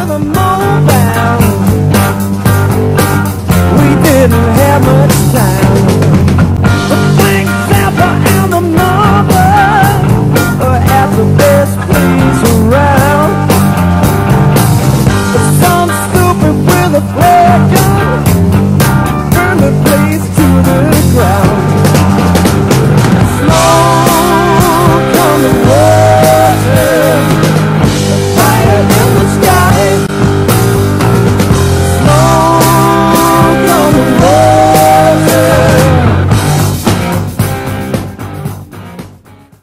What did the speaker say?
never moved out. We didn't have much time.